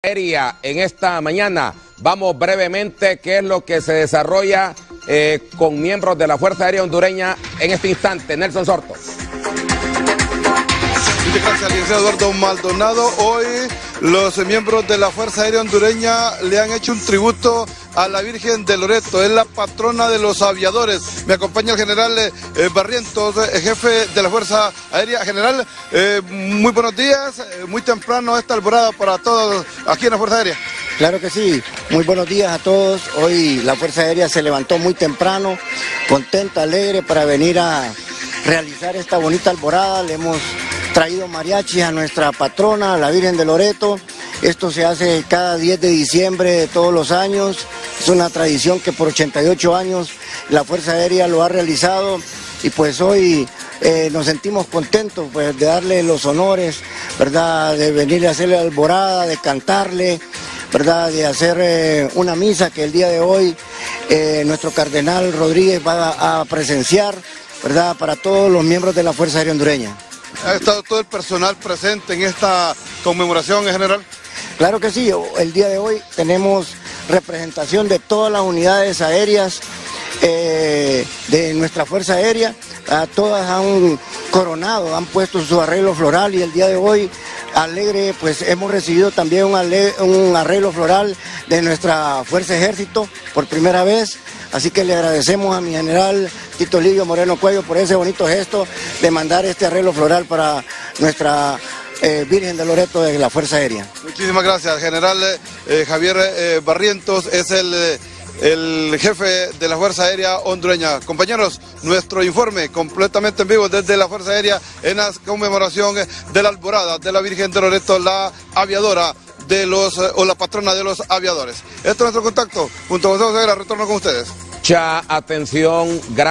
Aérea en esta mañana. Vamos brevemente qué es lo que se desarrolla con miembros de la Fuerza Aérea Hondureña en este instante. Nelson Sorto. Muchas gracias, licenciado Eduardo Maldonado. Hoy los miembros de la Fuerza Aérea Hondureña le han hecho un tributo a la Virgen de Loreto, es la patrona de los aviadores. Me acompaña el general Barrientos, jefe de la Fuerza Aérea. General, muy buenos días, muy temprano esta alborada para todos aquí en la Fuerza Aérea. Claro que sí, muy buenos días a todos. Hoy la Fuerza Aérea se levantó muy temprano, contenta, alegre para venir a realizar esta bonita alborada. Le hemos traído mariachis a nuestra patrona, la Virgen de Loreto. Esto se hace cada 10 de diciembre de todos los años. Es una tradición que por 88 años la Fuerza Aérea lo ha realizado y pues hoy nos sentimos contentos pues de darle los honores, ¿verdad? De venir a hacerle la alborada, de cantarle, ¿verdad? De hacer una misa que el día de hoy nuestro cardenal Rodríguez va a presenciar, ¿verdad? Para todos los miembros de la Fuerza Aérea Hondureña. ¿Ha estado todo el personal presente en esta conmemoración, general? Claro que sí, el día de hoy tenemos representación de todas las unidades aéreas de nuestra Fuerza Aérea. Todas han coronado, han puesto su arreglo floral y el día de hoy, alegre, pues hemos recibido también un arreglo floral de nuestra Fuerza Ejército por primera vez. Así que le agradecemos a mi general Tito Livio Moreno Cuello por ese bonito gesto de mandar este arreglo floral para nuestra Virgen de Loreto de la Fuerza Aérea. Muchísimas gracias, general Javier Barrientos es el jefe de la Fuerza Aérea Hondureña. Compañeros, nuestro informe completamente en vivo desde la Fuerza Aérea en la conmemoración de la alborada de la Virgen de Loreto, la aviadora o la patrona de los aviadores. Esto es nuestro contacto. Junto a vosotros, retorno con ustedes. Mucha atención.